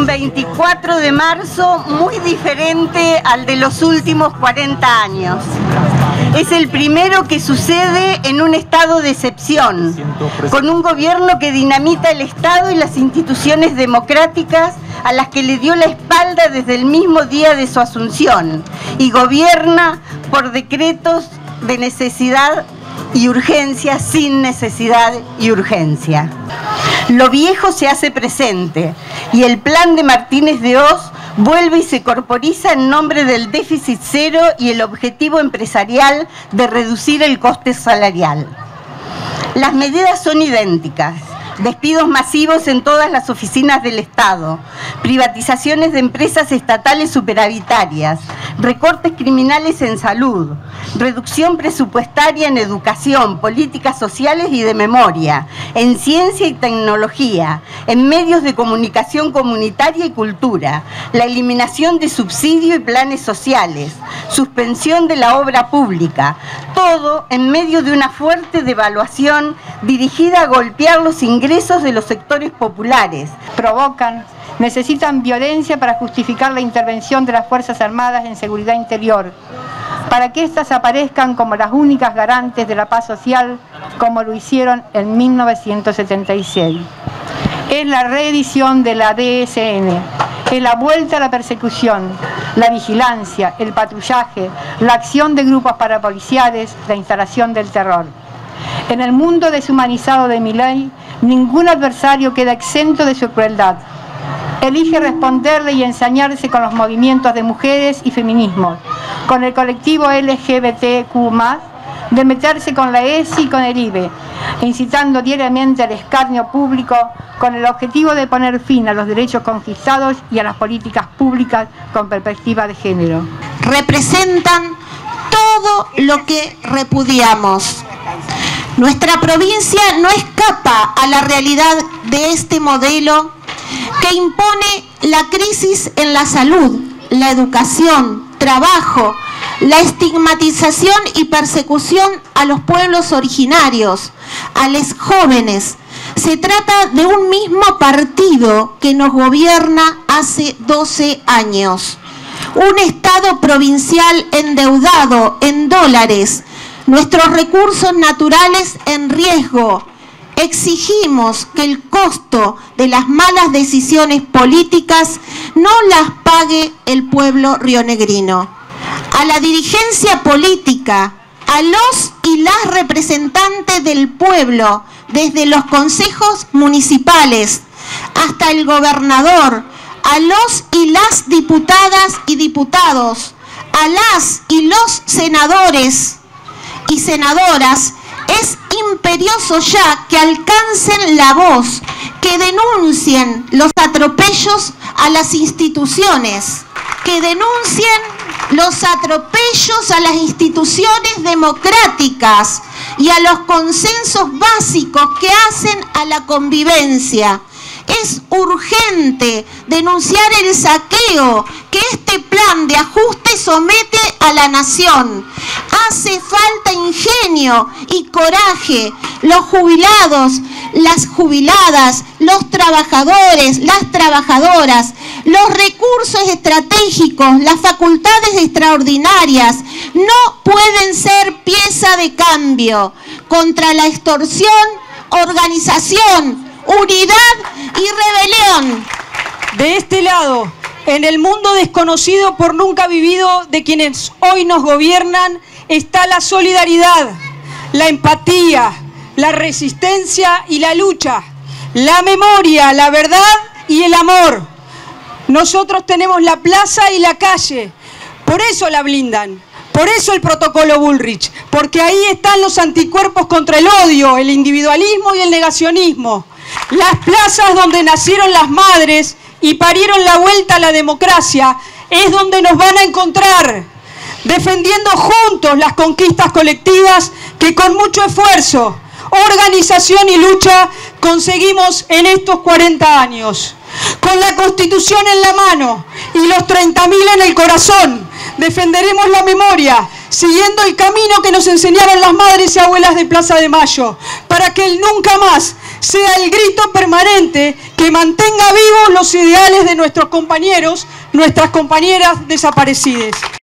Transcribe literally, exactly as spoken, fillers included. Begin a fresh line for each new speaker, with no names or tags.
un veinticuatro de marzo muy diferente al de los últimos cuarenta años. Es el primero que sucede en un estado de excepción, con un gobierno que dinamita el Estado y las instituciones democráticas a las que le dio la espalda desde el mismo día de su asunción, y gobierna por decretos de necesidad y urgencia sin necesidad y urgencia. Lo viejo se hace presente y el plan de Martínez de Hoz vuelve y se corporiza en nombre del déficit cero y el objetivo empresarial de reducir el coste salarial. Las medidas son idénticas: despidos masivos en todas las oficinas del Estado, privatizaciones de empresas estatales superavitarias, recortes criminales en salud, reducción presupuestaria en educación, políticas sociales y de memoria, en ciencia y tecnología, en medios de comunicación comunitaria y cultura, la eliminación de subsidio y planes sociales, suspensión de la obra pública, todo en medio de una fuerte devaluación dirigida a golpear los ingresos de los sectores populares.
Provocan, necesitan violencia para justificar la intervención de las Fuerzas Armadas en seguridad interior, para que éstas aparezcan como las únicas garantes de la paz social, como lo hicieron en mil novecientos setenta y seis. Es la reedición de la D S N, es la vuelta a la persecución, la vigilancia, el patrullaje, la acción de grupos parapoliciales, la instalación del terror. En el mundo deshumanizado de Milei, ningún adversario queda exento de su crueldad. Elige responderle y ensañarse con los movimientos de mujeres y feminismo, con el colectivo L G B T Q más, de meterse con la E S I y con el I B E, incitando diariamente al escarnio público con el objetivo de poner fin a los derechos conquistados y a las políticas públicas con perspectiva de género.
Representan todo lo que repudiamos. Nuestra provincia no escapa a la realidad de este modelo que impone la crisis en la salud, la educación, trabajo, la estigmatización y persecución a los pueblos originarios, a los jóvenes. Se trata de un mismo partido que nos gobierna hace doce años. Un Estado provincial endeudado en dólares, nuestros recursos naturales en riesgo. Exigimos que el costo de las malas decisiones políticas no las pague el pueblo rionegrino. A la dirigencia política, a los y las representantes del pueblo, desde los consejos municipales hasta el gobernador, a los y las diputadas y diputados, a las y los senadores y senadoras, es imperioso ya que alcancen la voz, que denuncien los atropellos a las instituciones, que denuncien los atropellos a las instituciones democráticas y a los consensos básicos que hacen a la convivencia. Es urgente denunciar el saqueo que este plan de ajuste somete a la nación. Hace falta ingenio y coraje. Los jubilados, las jubiladas, los trabajadores, las trabajadoras, los recursos estratégicos, las facultades extraordinarias no pueden ser pieza de cambio contra la extorsión, organización, unidad y rebelión.
De este lado, en el mundo desconocido por nunca vivido de quienes hoy nos gobiernan, está la solidaridad, la empatía, la resistencia y la lucha, la memoria, la verdad y el amor. Nosotros tenemos la plaza y la calle, por eso la blindan, por eso el protocolo Bullrich, porque ahí están los anticuerpos contra el odio, el individualismo y el negacionismo. Las plazas donde nacieron las madres y parieron la vuelta a la democracia es donde nos van a encontrar, defendiendo juntos las conquistas colectivas que con mucho esfuerzo, organización y lucha conseguimos en estos cuarenta años. Con la Constitución en la mano y los treinta mil en el corazón, defenderemos la memoria, siguiendo el camino que nos enseñaron las madres y abuelas de Plaza de Mayo, para que el nunca más sea el grito permanente que mantenga vivos los ideales de nuestros compañeros, nuestras compañeras desaparecidas.